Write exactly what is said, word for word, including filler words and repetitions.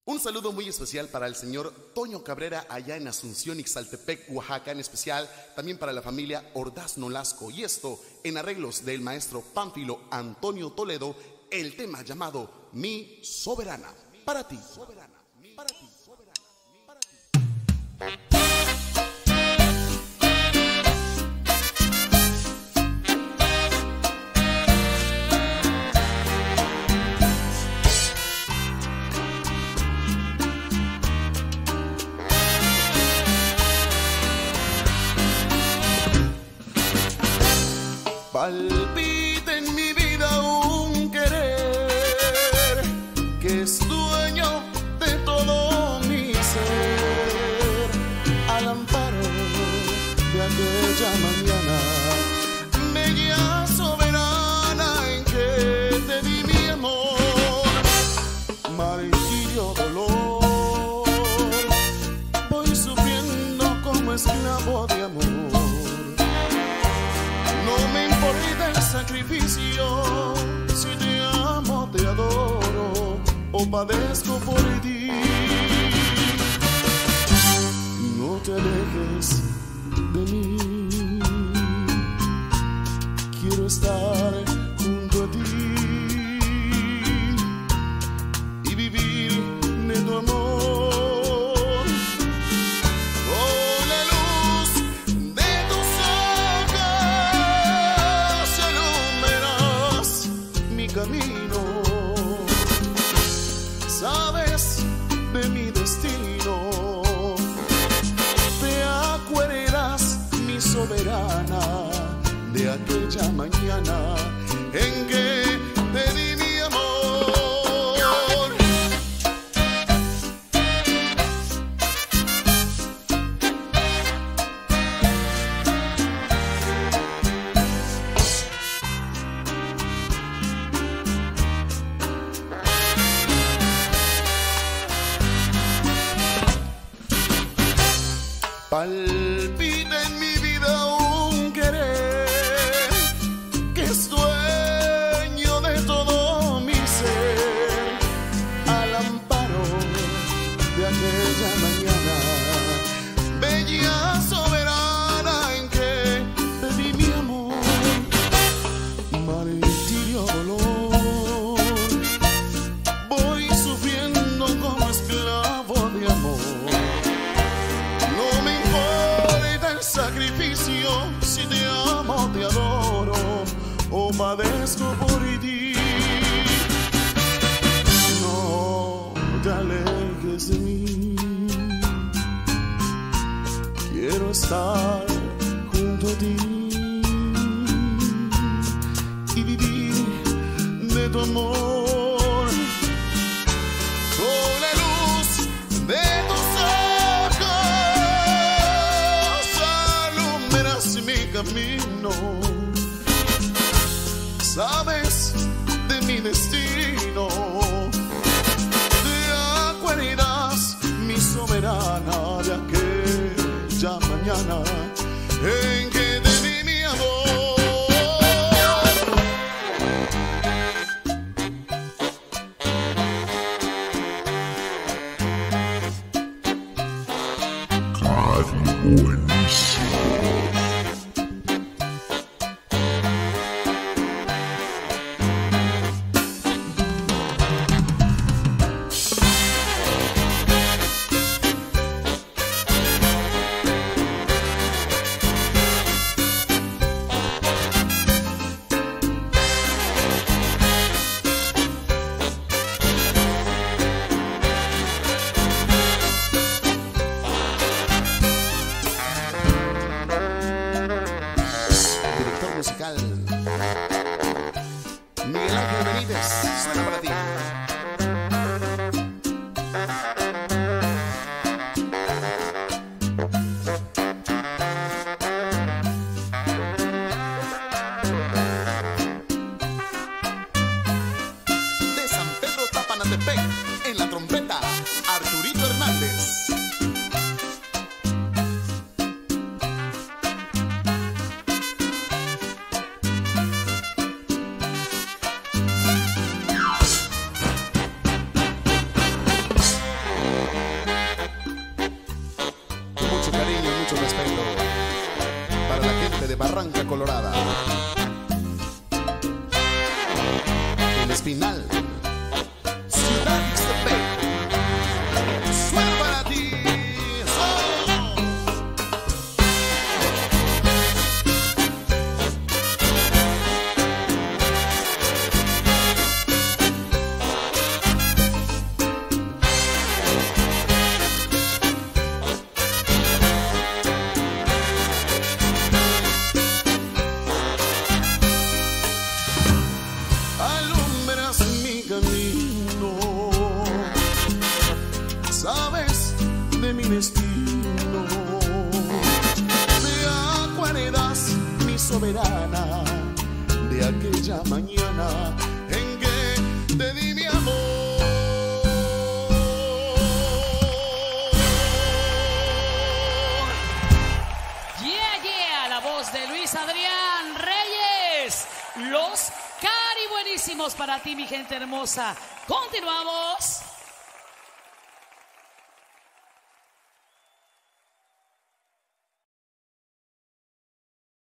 Un saludo muy especial para el señor Toño Cabrera allá en Asunción, Ixtaltepec, Oaxaca, en especial también para la familia Ordaz Nolasco. Y esto en arreglos del maestro Pánfilo Antonio Toledo, el tema llamado Mi Soberana. Para ti, soberana, para ti, soberana, para ti. Palpita en mi vida un querer que es dueño de todo mi ser. Al amparo de aquella mañana, bella soberana en que te di mi amor, martirio dolor, voy sufriendo como esclavo de amor. No me importa el sacrificio, si te amo, te adoro o padezco por ti. No te alejes de mí, quiero estar junto a ti y vivir de tu amor. Camino, sabes de mi destino, te acuerdas, mi soberana, de aquella mañana en que te di mi amor. Palpita en mi vida un querer que es dueño de todo mi ser. Al amparo de aquella mañana, bella soberana en que te di mi amor, martirio dolor, voy sufriendo como esclavo de amor. Sacrificio, si te amo, te adoro o padezco por ti. No te alejes de mí, quiero estar junto a ti y vivir de tu amor. Con la luz de tus camino, sabes de mi destino, te acuerdas, mi soberana, de aquella mañana en que te di mi amor. Cari buenísimo. Colorada. El Espinal, Ciudad Ixtepec. Suena para ti. Sabes de mi destino, te acuerdas, mi soberana, de aquella mañana en que te di mi amor. Yeah, yeah, la voz de Luis Adrián Reyes, los Cari Buenísimos para ti, mi gente hermosa. Continuamos.